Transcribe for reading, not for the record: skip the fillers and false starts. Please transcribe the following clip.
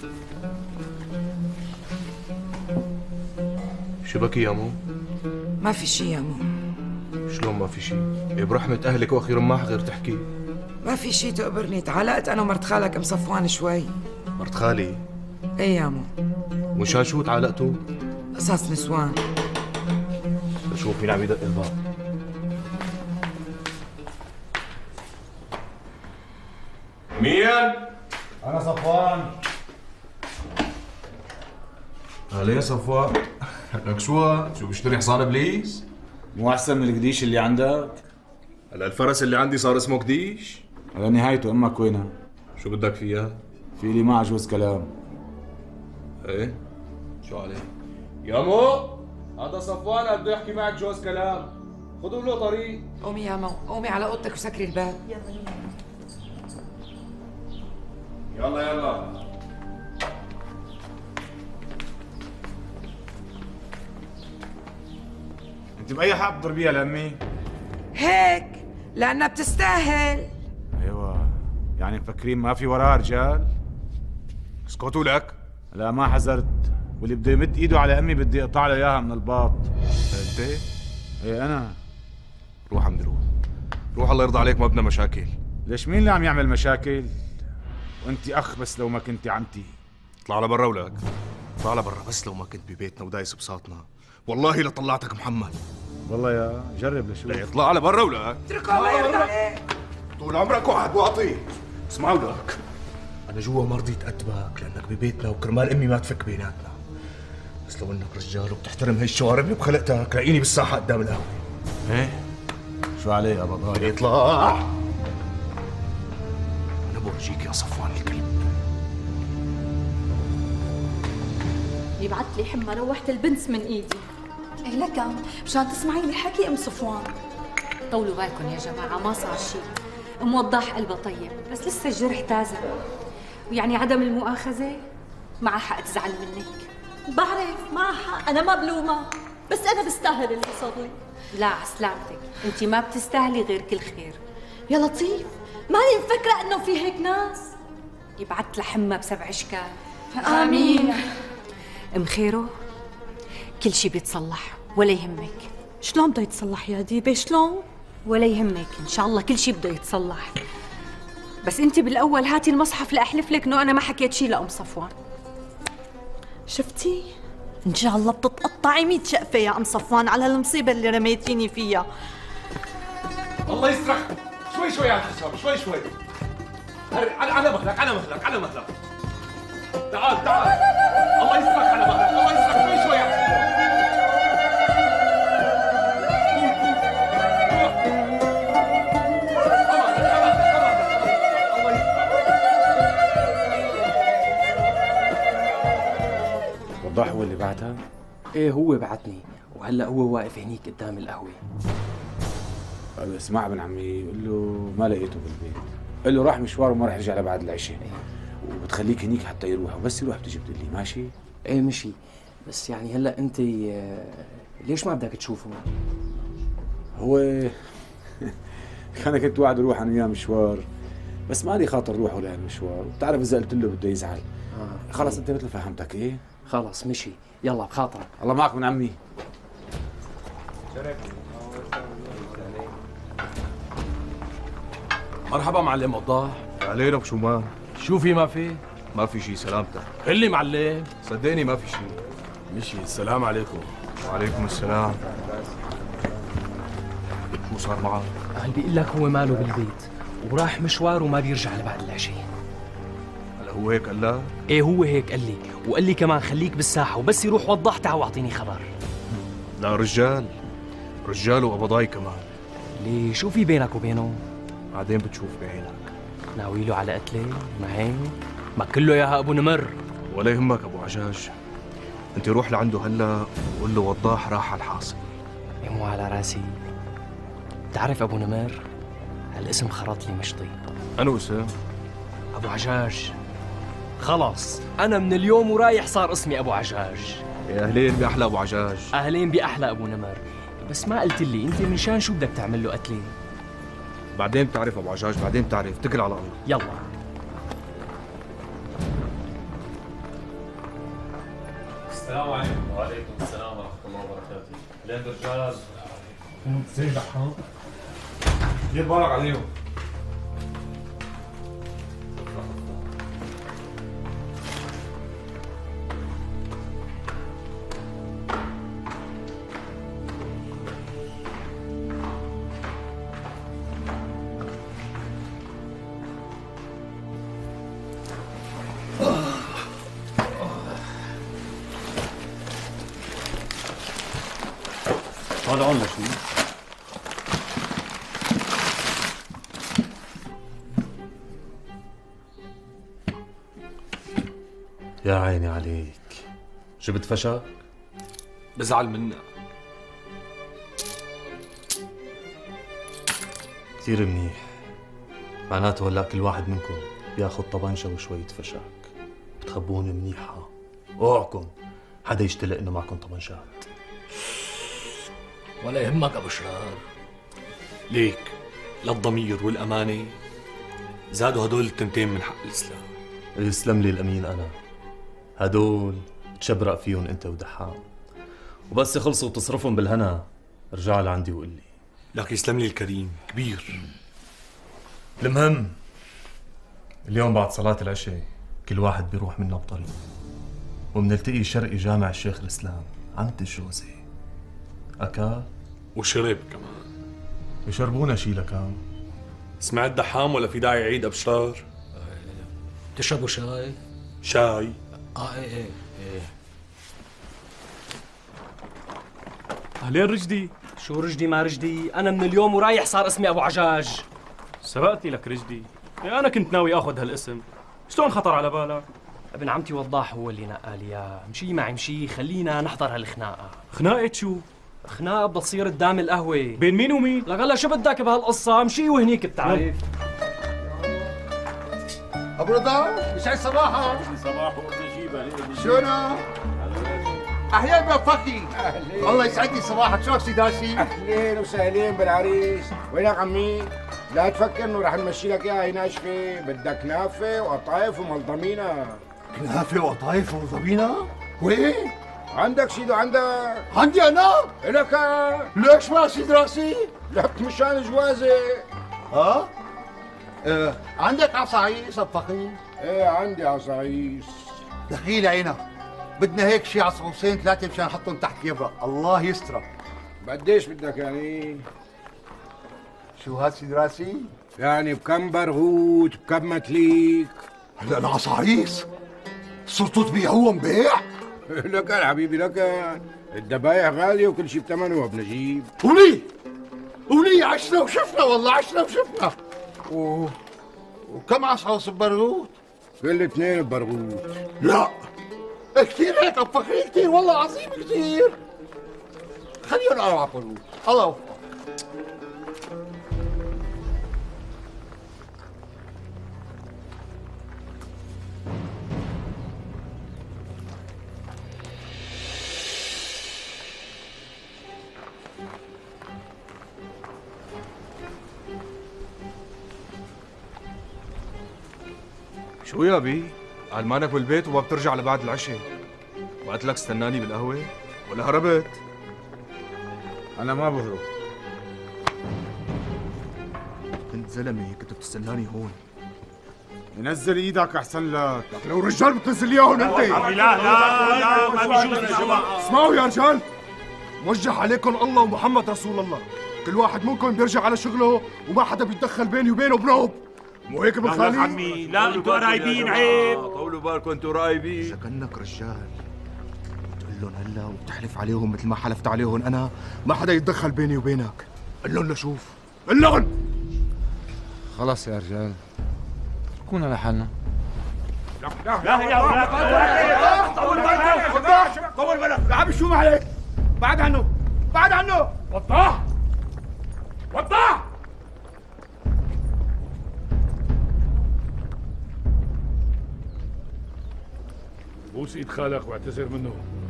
شبكي يا مو؟ ما في شي يا مو. شلون ما في شي؟ إيه برحمة أهلك وأخيرا ما حغير تحكي. ما في شي تقبرني، تعلقت أنا ومرت خالك أم صفوان شوي. مرت خالي؟ إيه يا مو. ومشان شو تعلقتوا؟ قصص نسوان. بشوف مين عم يدق الباب. مين؟ أنا صفوان. أهلين صفوان. لك شو بيشتري حصان إبليس؟ مو أحسن من القديش اللي عندك؟ هلا الفرس اللي عندي صار اسمه قديش؟ على نهايته أمك وينها؟ شو بدك فيها؟ في لي معها جوز كلام. ايه؟ شو عليه؟ يا مو هذا صفوان بده يحكي معك جوز كلام. خذوا له طريق. قومي يا مو، قومي على اوضتك وسكري الباب. يلا يلا. أنت بأي حق بتضربيها لأمي؟ هيك لأنها بتستاهل. أيوة، يعني مفكرين ما في وراها رجال؟ اسكتوا لك. لا ما حذرت، واللي بده يمد ايده على امي بدي اقطع له اياها من الباط. انت؟ ايه انا. روح عمي روح. روح الله يرضى عليك، ما بدنا مشاكل. ليش مين اللي عم يعمل مشاكل؟ وانت اخ بس لو ما كنتي عمتي. اطلع لبرا ولك. اطلع لبرا بس لو ما كنت ببيتنا ودايس بساطنا. والله لطلعتك محمد. والله يا جرب لشوف. لا اطلع لبرا ولك. اتركه الله يرضى عليك. طول عمرك واحد واطي. اسمع ولك، انا جوا ما رضيت اتبعك لانك ببيتنا وكرمال امي ما تفك بيناتنا. بس لو انك رجال وبتحترم هي الشوارب اللي بخلقتك لاقيني بالساحه قدام القهوه. ايه؟ شو عليه يا بضايع؟ اطلع. انا بورجيك يا صفوان الكلب. يبعت لي حمى روحت البنس من ايدي. ايه لك مشان تسمعي لي حكي ام صفوان. طولوا بالكم يا جماعه، ما صار شيء. ام وضاح قلبها طيب بس لسه الجرح تازه، ويعني عدم المؤاخذه معها حق تزعل منك. بعرف معها حق، انا ما بلومها، بس انا بستاهل اللي صار لي. لا عسلامتك، انت ما بتستاهلي غير كل خير. يا لطيف، ماني مفكره انه في هيك ناس. يبعت لحمى ب7 اشكال. امين. ام خيرو كل شيء بيتصلح ولا يهمك. شلون بده يتصلح يا ديبه؟ شلون؟ ولا يهمك، ان شاء الله كل شيء بده يتصلح. بس انت بالاول هاتي المصحف لاحلف لك انه انا ما حكيت شيء لام صفوان. شفتي؟ ان شاء الله بتتقطعي 100 شقفه يا ام صفوان على المصيبه اللي رميتيني فيها. الله يسترك. شوي شوي يا حسام، شوي شوي. على مهلك على مهلك على مهلك. تعال تعال. الله يسترك على مهلك، الله يسترك. شوي شوي يا حسام. وضاح هو اللي بعتها؟ ايه هو بعتني، وهلا هو واقف هنيك قدام القهوه. اسمع ابن عمي، قل له ما لقيته بالبيت، قل له راح مشوار وما راح يرجع لبعد العشاء. وبتخليك هنيك حتى يروح، وبس يروح بتجي بتقول لي ماشي؟ ايه مشي، بس يعني هلا انت ليش ما بدك تشوفه؟ هو انا كنت واعد اروح انا وياه مشوار، بس مالي خاطر روحه لهالمشوار، وبتعرف اذا قلت له بده يزعل. خلص انت مثل فهمتك. ايه خلص مشي، يلا بخاطرك. الله معك من عمي. مرحبا معلم وضاح. علينا بشو ما؟ شو في ما في؟ ما في شي سلامتك. قل لي معلم. صدقني ما في شي. مشي. السلام عليكم. وعليكم السلام. شو صار معك؟ قال بيقول لك هو ماله بالبيت وراح مشوار وما بيرجع لبعد العشاء. هلا هو هيك قال لك؟ ايه هو هيك قال لي، وقال لي كمان خليك بالساحه وبس يروح وضح تعال واعطيني خبر. لا رجال، رجال وقبضاي كمان. ليه شو في بينك وبينه؟ بعدين بتشوف بعينك. ناوي له على قتله؟ ما هيك؟ ما كله اياها ابو نمر. ولا يهمك ابو عجاج، انت روح لعنده هلا وقول له وضاح راح على الحاصل. مو على راسي. بتعرف ابو نمر هالاسم خرط لي مشطي. انو اسم؟ ابو عجاج. خلص انا من اليوم ورايح صار اسمي ابو عجاج. يا اهلين باحلى ابو عجاج. اهلين باحلى ابو نمر. بس ما قلت لي انت من شان شو بدك تعمل له قتله؟ بعدين بتعرف ابو عجاج، بعدين بتعرف. اتكل على الله. يلا. السلام عليكم. وعليكم السلام ورحمة الله وبركاته. لين الرجال زي دحام دير بالك عليهم. طالعون لشو؟ يا عيني عليك، جبت فشك؟ بزعل منك. كثير منيح. معناته هلا كل واحد منكم بياخذ طبنجة وشوية فشك، بتخبوني منيحة. اوعكم حدا يشتلق انه معكم طبنجات. ولا يهمك ابو شرار. ليك للضمير والأمانة زادوا هدول التنتين من حق الإسلام. يسلم لي الامين انا. هدول تشبرق فيهم انت ودحام، وبس يخلصوا وتصرفهم بالهنا ارجع لعندي وقول لي. لك يسلم لي الكريم كبير. المهم اليوم بعد صلاة العشاء كل واحد بيروح منا بطريق، ومنلتقي شرقي جامع الشيخ الإسلام عند الجوزة. أكل وشرب كمان. بيشربونا شي لكام. سمعت دحام ولا في داعي يعيد أبشار؟ تشربوا شاي؟ شاي. ايه. أهلين رشدي. شو رشدي ما رشدي؟ انا من اليوم ورايح صار اسمي ابو عجاج. سبقتني لك رشدي. انا كنت ناوي اخذ هالاسم، شلون خطر على بالك؟ ابن عمتي وضاح هو اللي نقال اياه. مشي معي مشي، خلينا نحضر هالخناقه. خناقة شو؟ خناقه بدها تصير قدام القهوه. بين مين ومين؟ لك هلا شو بدك بهالقصه؟ مشي وهنيك بتعرف. ابو رضا يسعد صباحك. صباحو نجيبها. شلونك؟ اهلين بفكي. الله يسعد لي صباحك. شلونك سيداسي؟ اهلين وسهلين بالعريس. وينك عمي؟ لا تفكر انه رح نمشي لك اياها هي ناشفه، بدك كنافه وقطايف وملضمينه. كنافه وقطايف وضبينه؟ وين؟ عندك سيدو عندك؟ عندي انا؟ لك. ليش ما سيد راسي؟ لك مشان جوازي. ها؟ عندك عصايص ابو ايه عندي عصايص. دخيل عينك، بدنا هيك شي عصعوصين ثلاثه مشان نحطهم تحت كيبرك. الله يسترك. قديش بدك يعني؟ شو هاد سيد راسي؟ يعني بكم برغوت بكم متليك؟ هلا العصايص صرتوا تبيعوهم بيع؟ لك حبيبي لك، الدبايع غاليه وكل شيء بثمنه وبنجيب. ولي عشنا وشفنا، والله عشنا وشفنا. وكم عصعوص ببرغوت؟ كل اثنين ببرغوت. لا كثير هيك ابو فخري، كثير والله عظيم كثير. خليهم 4 برغوت. الله يوفقك. شو يا بي؟ قال مانك بالبيت وما بترجع لبعد العشاء. ما قلت لك استناني بالقهوة؟ ولا هربت؟ أنا ما بهرب. كنت زلمة كنت بتستناني هون. نزل ايدك احسن لك. لو رجال بتنزل لي اياهم انت. لا ما بيجوز يا جماعة. اسمعوا يا رجال، موجه عليكم الله ومحمد رسول الله. كل واحد منكم بيرجع على شغله وما حدا بيتدخل بيني وبينه بنوب. مو هيك بالخالي؟ عمي لا انتوا قرايبين عيب. طولوا بالكم انتوا قرايبين. إذا كأنك رجال بتقول لهم هلا وبتحلف عليهم مثل ما حلفت عليهم أنا، ما حدا يتدخل بيني وبينك. قل لهم لشوف، قل لهم. خلص يا رجال، كونا لحالنا. لا يا ولاد طول بالك. طول بالك يا عمي. شو معك؟ بعد عنه بعد عنه. وضح بوس ايد خالك واعتذر منه.